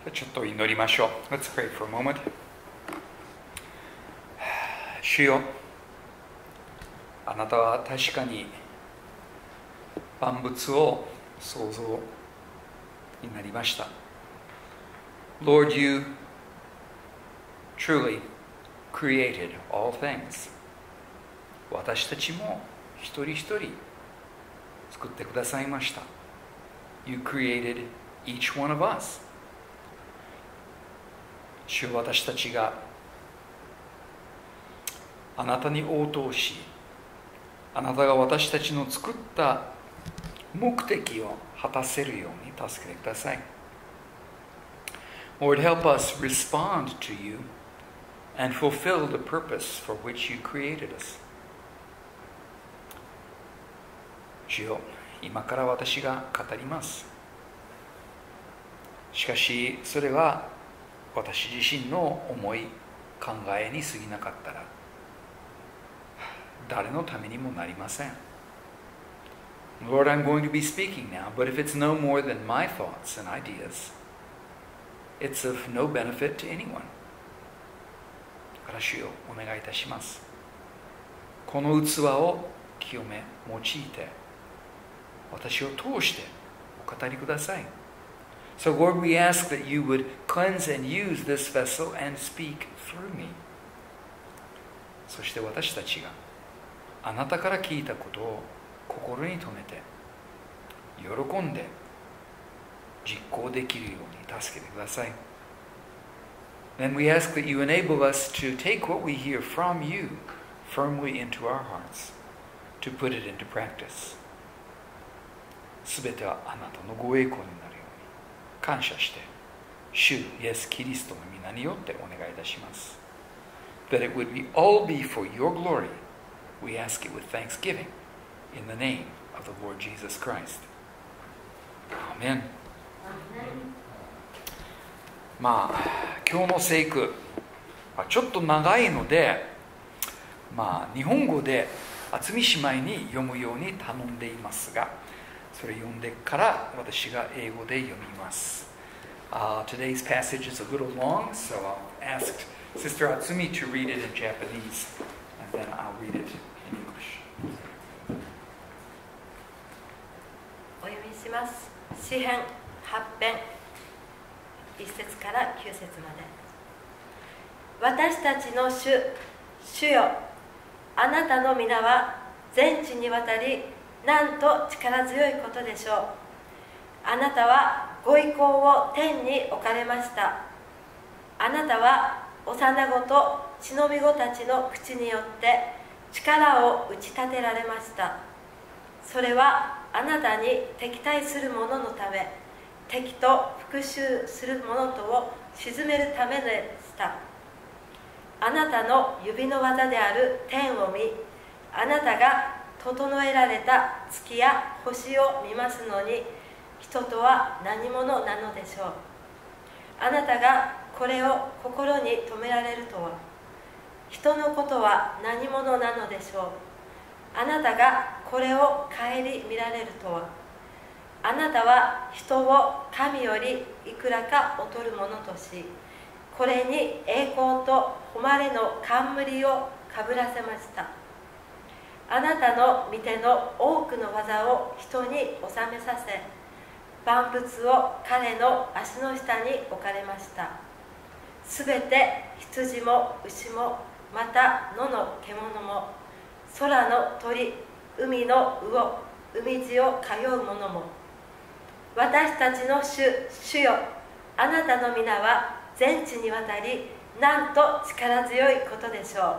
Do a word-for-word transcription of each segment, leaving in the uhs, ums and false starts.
ちょっと祈りましょう。Let's pray for a moment. 主よ、あなたは確かに万物を創造になりました。Lord, you truly created all things. 私たちも一人一人作ってくださいました。You created each one of us. 主よ、私たちがあなたに応答し、あなたが私たちの作った目的を果たせるように助けてください。Lord, help us respond to you and fulfill the purpose for which you created us. 主よ、今から私が語ります。しかし、それは私自身の思い、考えに過ぎなかったら、誰のためにもなりません。Lord, I'm going to be speaking now, but if it's no more than my thoughts and ideas, it's of no benefit to anyone. だから主よ、お願いいたします。この器を清め、用いて、私を通してお語りください。So Lord, we ask that you would cleanse and use this vessel and speak through me. そして私たちがあなたから聞いたことを心に留めて、喜んで実行できるように助けてください。Then we ask that you enable us to take what we hear from you firmly into our hearts, to put it into practice. すべてはあなたのご栄光になるように感謝して、主イエス・キリストの皆によってお願いいたします。That it would be all be for your glory. We ask it with thanksgiving in the name of the Lord Jesus Christ. Amen. まあ、今日の聖句、ちょっと長いので、まあ、日本語で渥美姉妹に読むように頼んでいますが、それ読んでから私が英語で読みます。Uh, today's passage is a little long, so I'll ask Sister Atsumi to read it in Japanese, and then I'll read it in English. お読みします。詩編はち編いっ節からきゅう節まで。私たちの主、主よ、あなたの皆は全地にわたりなんと力強いことでしょう。あなたはご意向を天に置かれました。あなたは幼子と血のみ子たちの口によって力を打ち立てられました。それはあなたに敵対する者のため、敵と復讐する者とを鎮めるためでした。あなたの指の技である天を見、あなたが整えられた月や星を見ますのに、人とは何者なのでしょう。あなたがこれを心に留められるとは、人のことは何者なのでしょう。あなたがこれを顧みられるとは、あなたは人を神よりいくらか劣るものとし、これに栄光と誉れの冠をかぶらせました。あなたの御手の多くの技を人に収めさせ、万物を彼の足の下に置かれました。すべて羊も牛も、また野の獣も、空の鳥、海の魚、海地を通う者も、私たちの主、主よ、あなたの皆は全地にわたり、なんと力強いことでしょう。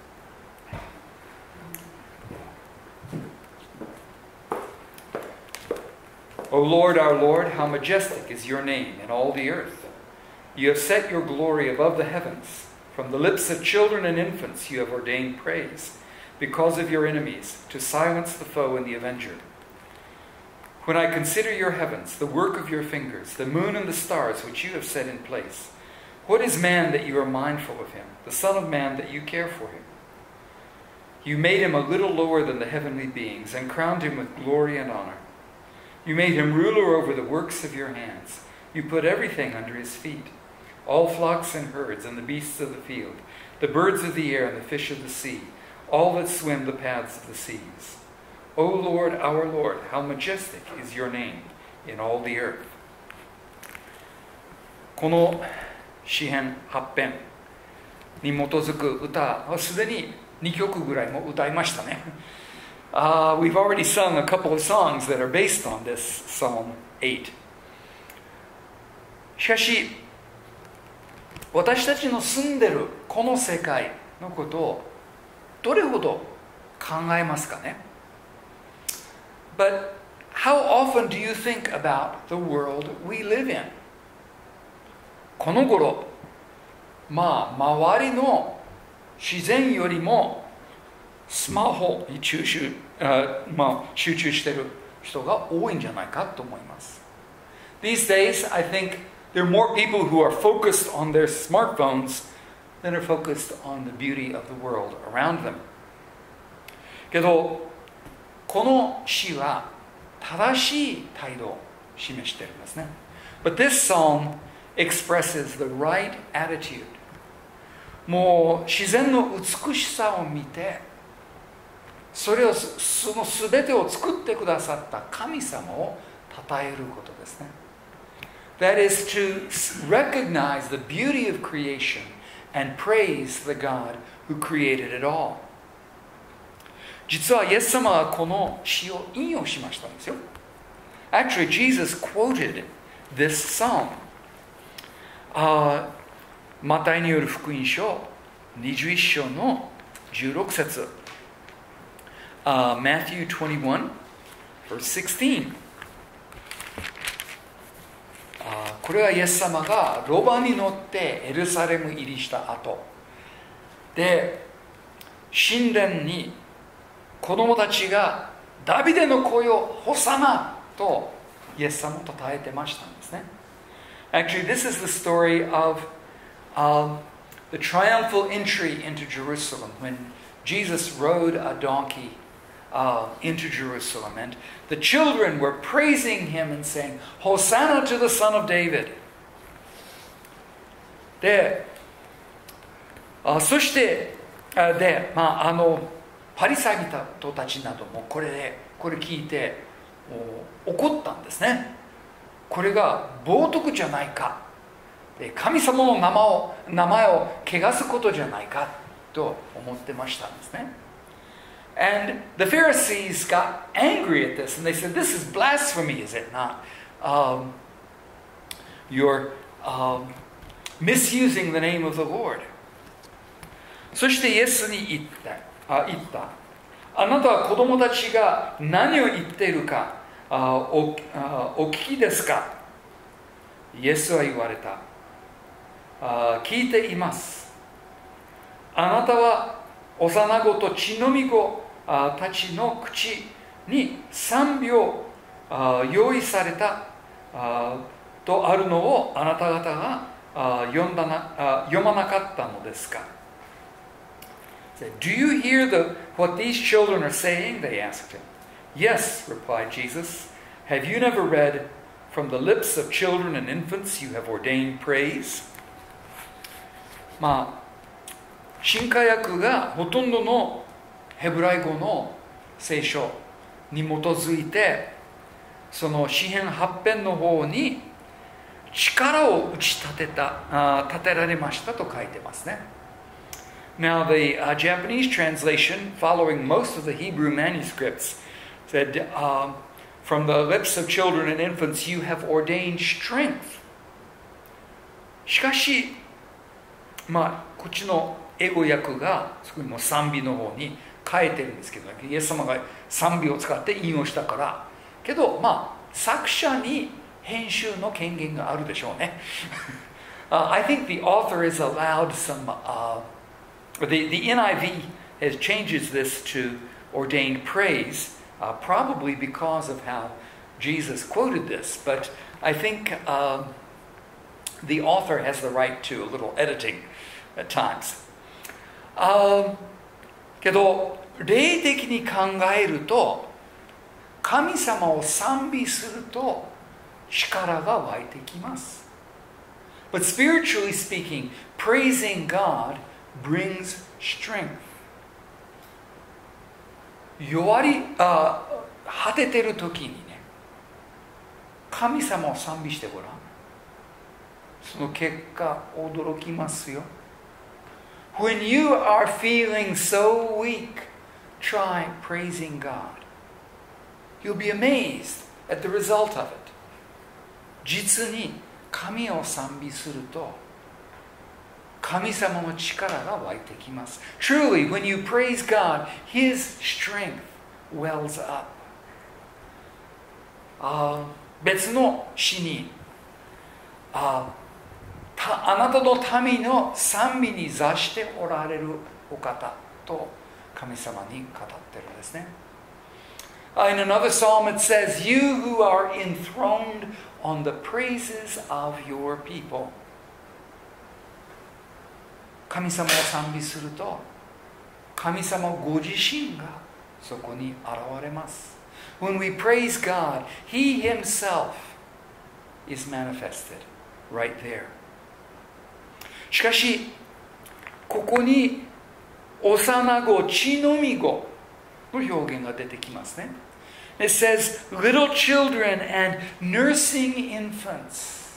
O Lord, our Lord, how majestic is your name in all the earth. You have set your glory above the heavens. From the lips of children and infants you have ordained praise, because of your enemies, to silence the foe and the avenger. When I consider your heavens, the work of your fingers, the moon and the stars which you have set in place, what is man that you are mindful of him, the son of man that you care for him? You made him a little lower than the heavenly beings, and crowned him with glory and honor. You made him ruler over the works of your hands. You put everything under his feet, all flocks and herds and the beasts of the field, the birds of the air and the fish of the sea, all that swim the paths of the seas. O Lord, our Lord, how majestic is your name in all the earth. この詩編はち編に基づく歌はすでににきょくぐらいも歌いましたね。Uh, we've already sung a couple of songs that are based on this Psalm eight. しかし、私たちの住んでるこの世界のことをどれほど考えますかね？ But how often do you think about the world we live in? この頃、まあ、周りの自然よりもスマホに集中、uh, まあ、集中している人が多いんじゃないかと思います。These days, I think there are more people who are focused on their smartphones than are focused on the beauty of the world around them. けど、この詩は正しい態度を示しているんですね。But this psalm expresses the right attitude. もう自然の美しさを見て、それをその全てを作ってくださった神様を称えることですね。That is to recognize the beauty of creation and praise the God who created it all. 実はイエス様はこの詩を引用しましたんですよ。Actually, Jesus quoted this psalm. あマタイによる福音書にじゅういっ章のじゅうろく節。Uh, Matthew twenty-one, verse sixteen. あこれはイエス様がロバに乗ってエルサレム入りした後で、神殿に子供たちがダビデの声をホサナとイエス様を称えてましたんですね。Actually, this is the story of um, the triumphal entry into Jerusalem when Jesus rode a donkey uh, into Jerusalem, and the children were praising him and saying, Hosanna to the Son of David. で、あそしてで、まあ、あのパリサイ人たちなどもこれでこれ聞いて怒ったんですね。これが冒涜じゃないか、神様の名前を名前を汚すことじゃないかと思ってましたんですね。And the Pharisees got angry at this and they said, "This is blasphemy, is it not? Um, you're um, misusing the name of the Lord." そしてイエスに言った。あ, 言ったあなたは子供たちが何を言っているかあ お, あお聞きですか。イエスは言われた。あ聞いています。あなたは幼子と血のみ子たちの口に賛美を用意されたとあるのをあなた方が読んだな読まなかったのですか。Do you hear the, what these children are saying? They asked him. Yes, replied Jesus. Have you never read, from the lips of children and infants you have ordained praise? まあ、新化訳がほとんどのヘブライ語の聖書に基づいて、その詩編はち編の方に力を打ち立てた、あ立てられましたと書いてますね。Now, the uh, Japanese translation, following most of the Hebrew manuscripts, said, uh, from the lips of children and infants, you have ordained strength. しかし、まあ、こっちの英語訳が、そこにも賛美の方に変えてるんですけど、イエス様が賛美を使って引用したから、けど、まあ、作者に編集の権限があるでしょうね。uh, I think the author is allowed some... Uh, The, the N I V has changes this to ordained praise, uh, probably because of how Jesus quoted this. But I think uh, the author has the right to a little editing at times. Um, けど、霊的に考えると、神様を賛美すると、 力が湧いてきます。But spiritually speaking, praising God brings strength. 弱り、あ、果ててる時にね、神様を賛美してごらん。その結果、驚きますよ。When you are feeling so weak, try praising God. You'll be amazed at the result of it. 実に神を賛美すると神様の力が湧いてきます。Truly, when you praise God, His strength wells up. あ、別の詩にあ、たあなたの民の賛美に座しておられるお方と神様に語ってるんですね。In another psalm it says, You who are enthroned on the praises of your people. 神様を賛美すると神様ご自身がそこに現れます。When we praise God, He Himself is manifested right there. しかしここに幼子、血のみ子の表現が出てきますね。It says, little children and nursing infants.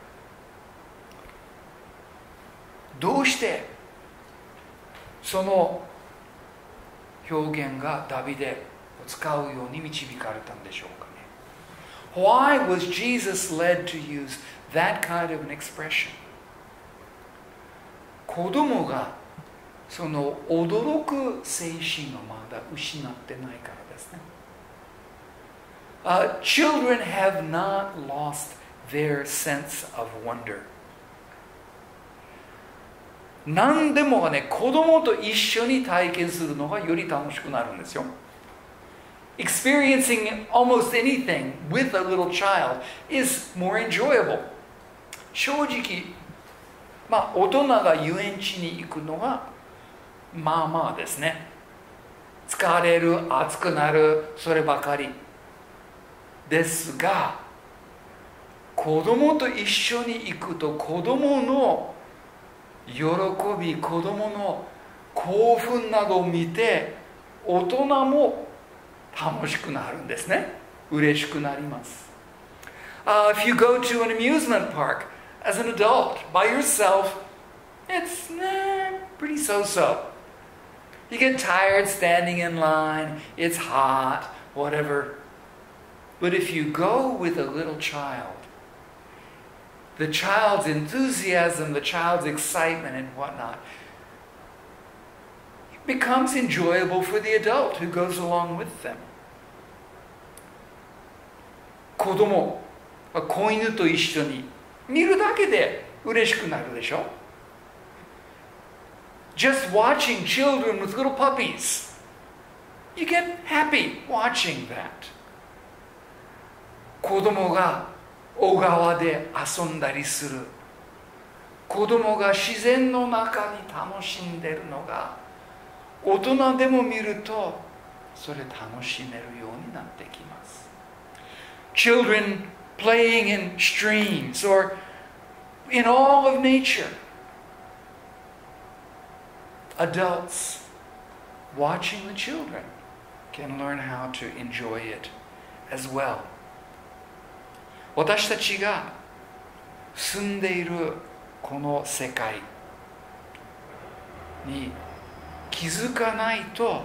どうしてその表現がダビデを使うように導かれたんでしょうかね。Why was Jesus led to use that kind of an expression? 子供がその驚く精神をまだ失ってないからですね。Uh, children have not lost their sense of wonder. 何でもがね、子供と一緒に体験するのがより楽しくなるんですよ。Experiencing almost anything with a little child is more enjoyable. 正直、まあ大人が遊園地に行くのがまあまあですね。疲れる、暑くなる、そればかり。ですが、子供と一緒に行くと子供の喜び、子供の興奮などを見て、大人も楽しくなるんですね。嬉しくなります。Uh, if you go to an amusement park as an adult by yourself, it's eh, pretty so-so. You get tired standing in line, it's hot, whatever. But if you go with a little child, the child's enthusiasm, the child's excitement and whatnot, it becomes enjoyable for the adult who goes along with them. 子供、子犬と一緒に見るだけで嬉しくなるでしょ。Just watching children with little puppies, you get happy watching that. 子供が小川で遊んだりする。子供が自然の中に楽しんでるのが大人でも見るとそれ楽しめるようになってきます。Children playing in streams or in all of nature. Adults watching the children can learn how to enjoy it as well. 私たちが住んでいるこの世界に気づかないと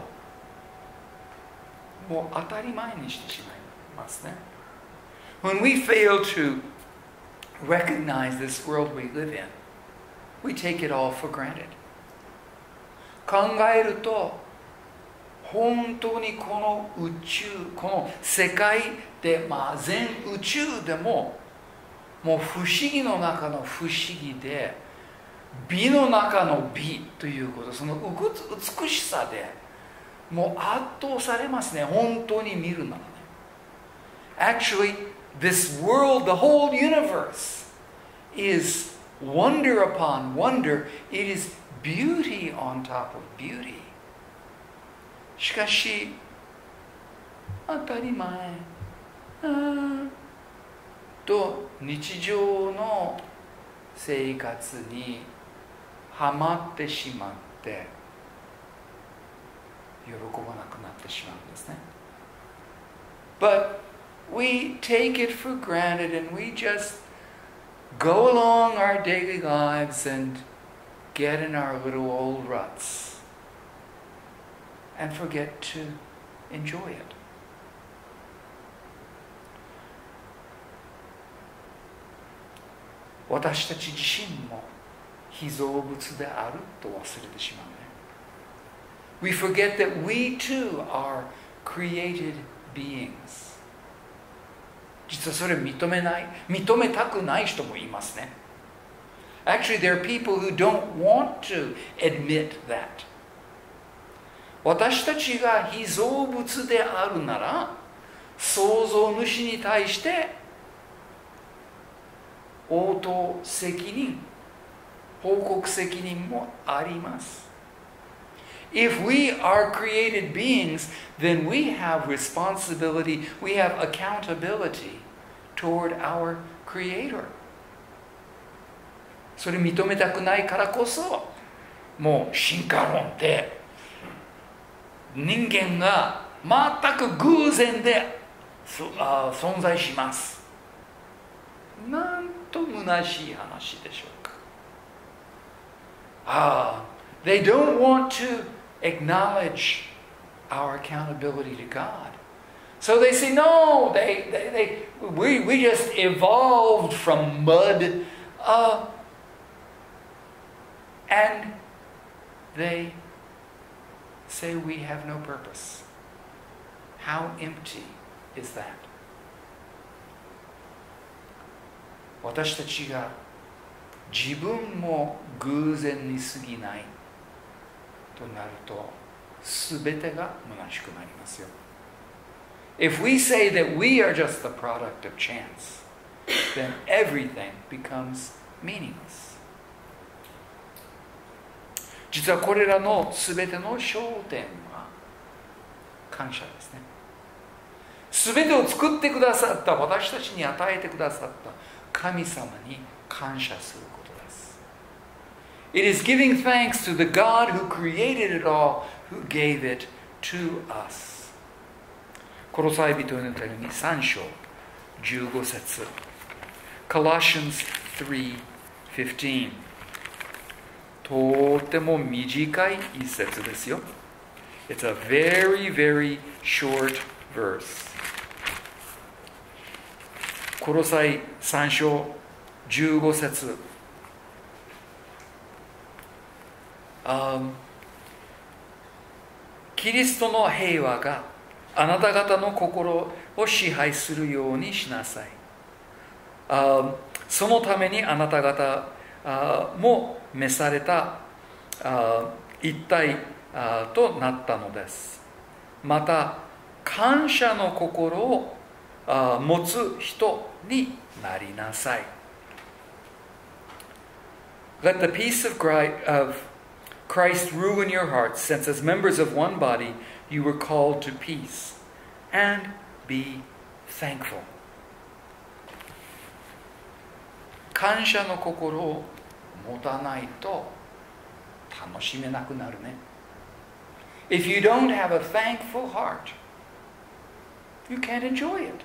もう当たり前にしてしまいますね。When we fail to recognize this world we live in, we take it all for granted. 考えると本当にこの宇宙、この世界で、まあ、全宇宙でももう不思議の中の不思議で美の中の美ということ、その美しさでもう圧倒されますね。本当に見るならね。Actually, this world, the whole universe is wonder upon wonder. It is beauty on top of beauty. しかし当たり前、あと日常の生活にはまってしまって喜ばなくなってしまうんですね。But we take it for granted and we just go along our daily lives and get in our little old ruts and forget to enjoy it. 私たち自身も被造物であると忘れてしまうね。We forget that we too are created beings. 実はそれ認めない、認めたくない人もいますね。Actually, there are people who don't want to admit that. 私たちが被造物であるなら、創造主に対して応答責任、報告責任もあります。If we are created beings, then we have responsibility, we have accountability toward our Creator. それ認めたくないからこそ、もう進化論で人間が全く偶然で存在します。なんと虚しい話でしょうか。Ah, they don't want to acknowledge our accountability to God. So they say, no, they, they, they, we, we just evolved from mud. Uh, and they say we have no purpose. How empty is that? 私たちが自分も偶然に過ぎないとなると、すべてが虚しくなりますよ。If we say that we are just the product of chance, then everything becomes meaningless. 実はこれらのすべての焦点は感謝ですね。すべてを作ってくださった、私たちに与えてくださった神様に感謝することです。It is giving thanks to the God who created it all, who gave it to us. コロサイ人への手紙さん章じゅうご節 Colossians three fifteen とても短い一節ですよ。It's a very, very short verse. コロサイさん章じゅうご節、um, キリストの平和があなた方の心を支配するようにしなさい。Um, そのためにあなた方、uh, も召された、uh, 一体、uh, となったのです。また感謝の心を、uh, 持つ人になりなさい。Let the peace of Christ rule in your hearts, since as members of one body you were called to peace, and be thankful. 感謝の心を持たないと楽しめなくなるね。If you don't have a thankful heart, you can't enjoy it.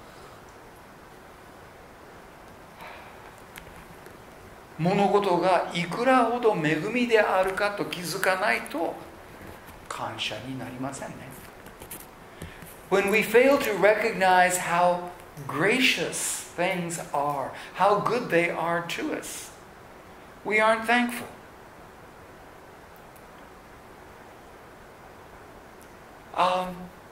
物事がいくらほど恵みであるかと気づかないと感謝になりませんね。When we fail to recognize how gracious things are, how good they are to us, we aren't thankful. あ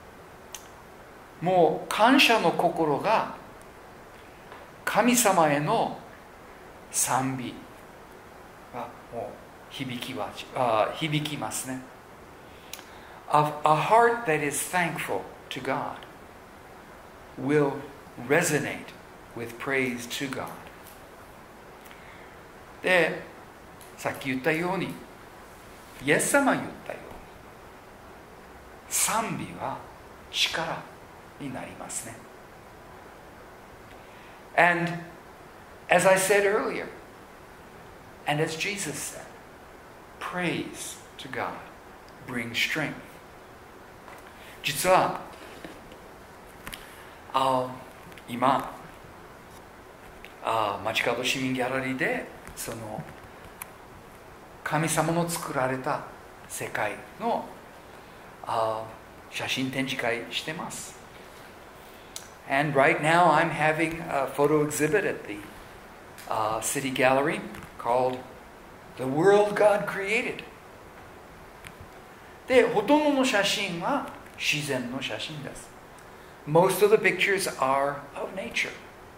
もう感謝の心が神様への賛美がもう響きはあ響きますね。A, a heart that is thankful to God will resonate with praise to God. で、さっき言ったように、イエス様言ったように、賛美は力になりますね。 And as I said earlier, and as Jesus said, praise to God brings strength. 実は、あ今、あ街角市民ギャラリーでその神様の作られた世界のあ写真展示会してます。And right now I'm having a photo exhibit at the uh, city gallery called The World God Created. で、ほとんどの写真は自然の写真です。Most of the pictures are of nature.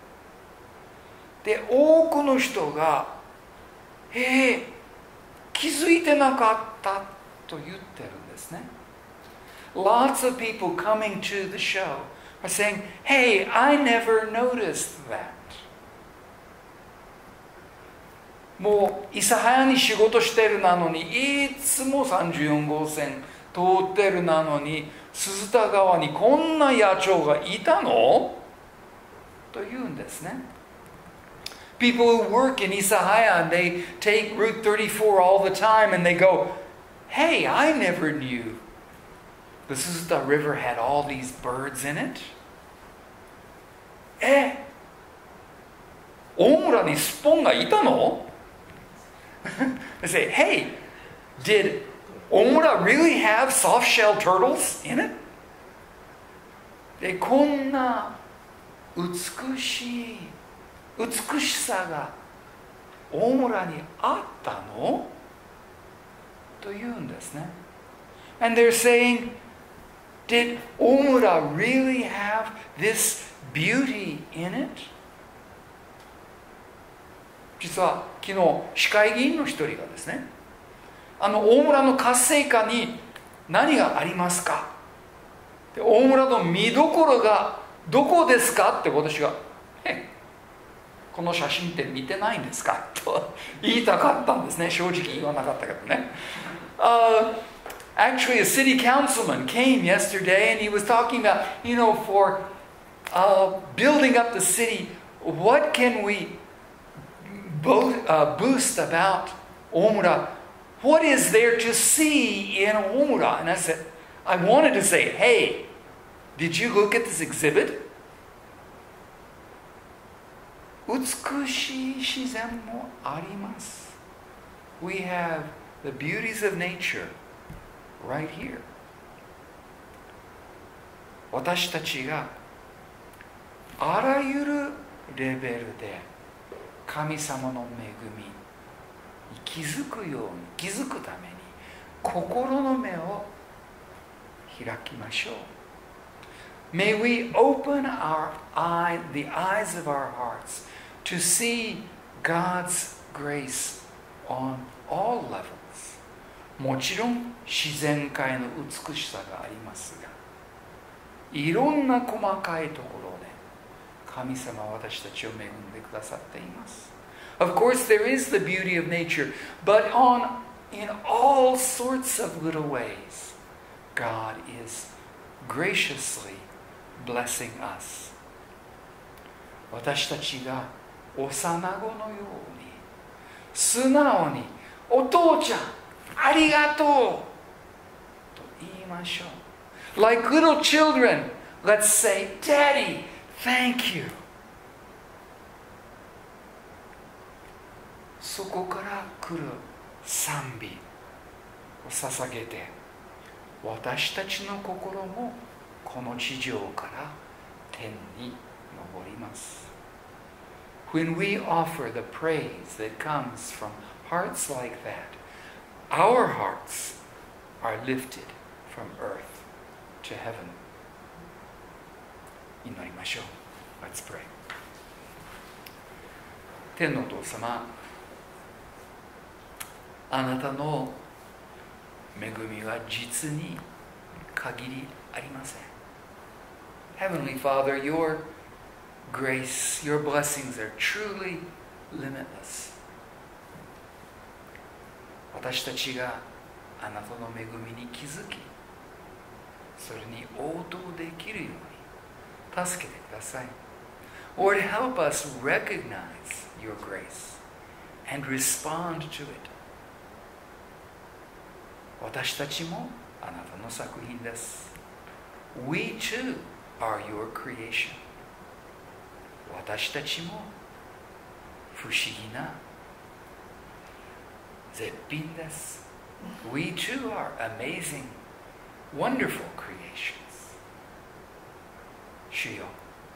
で、多くの人が、へえ、気づいてなかったと言ってるんですね。Lots of people coming to the show are saying, hey, I never noticed that. もう諫早に仕事してるなのに、いつもさんじゅうよん号線通ってるなのに、鈴田川にこんな野鳥がいたのと言うんですね。People who work in Isahaya, they take Route thirty-four all the time and they go, hey, I never knew the Suzuta River had all these birds in it. え、大村にスッポンがいたのThey say, hey, did Omura really have soft-shell turtles in it? で、こんな美しい美しさが大村にあったのと言うんですね。And they're saying, did Omura really have this beauty in it? 実は昨日市会議員の一人がですね、あの大村の活性化に何がありますか、で大村の見どころがどこですかって私が、えこの写真って見てないんですかと言いたかったんですね。正直言わなかったけどね。Uh, actually, a city councilman came yesterday and he was talking about, you know, for uh, building up the city, what can we bo- uh, boost about Omura? What is there to see in Omura? And I said, I wanted to say, hey, did you look at this exhibit? 美しい自然もあります。We have the beauties of nature right here. 私たちがあらゆるレベルで神様の恵みに気づくように、気づくために心の目を開きましょう。May we open our eye, the eyes of our hearts to see God's grace on all levels. もちろん自然界の美しさがありますが、いろんな細かいところで神様は私たちを恵んでくださっています。Of course, there is the beauty of nature, but on in all sorts of little ways, God is graciously blessing us. 私たちが幼子のように素直にお父ちゃんありがとうと言いましょう。Like little children, let's say, Daddy, thank you. そこから来る賛美を捧げて、私たちの心もこの地上から天に昇ります。When we offer the praise that comes from hearts like that, our hearts are lifted from earth to heaven. 祈りましょう。Let's pray. 天のお父様、あなたの恵みは実に限りありません。Heavenly Father, your grace, your blessings are truly limitless. 私たちがあなたの恵みに気づき、それに応答できるように助けてください。 Lord, help us recognize your grace and respond to it. 私たちもあなたの作品です。We too are your creation. 私たちも不思議な絶品です。We too are amazing, wonderful creations. 主よ、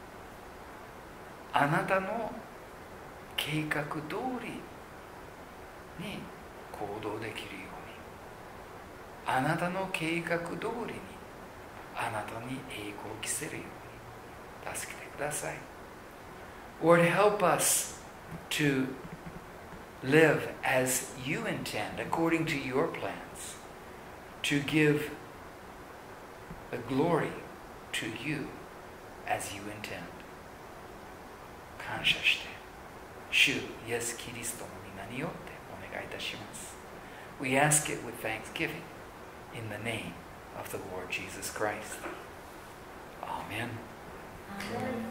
あなたの計画通りに行動できるように、あなたの計画通りにあなたに栄光を着せるように助けてください。Lord, help us to live as you intend, according to your plans, to give the glory to you as you intend. 感謝して、主イエス・キリストの皆によってお願いいたします。We ask it with thanksgiving in the name of the Lord Jesus Christ. Amen. Amen.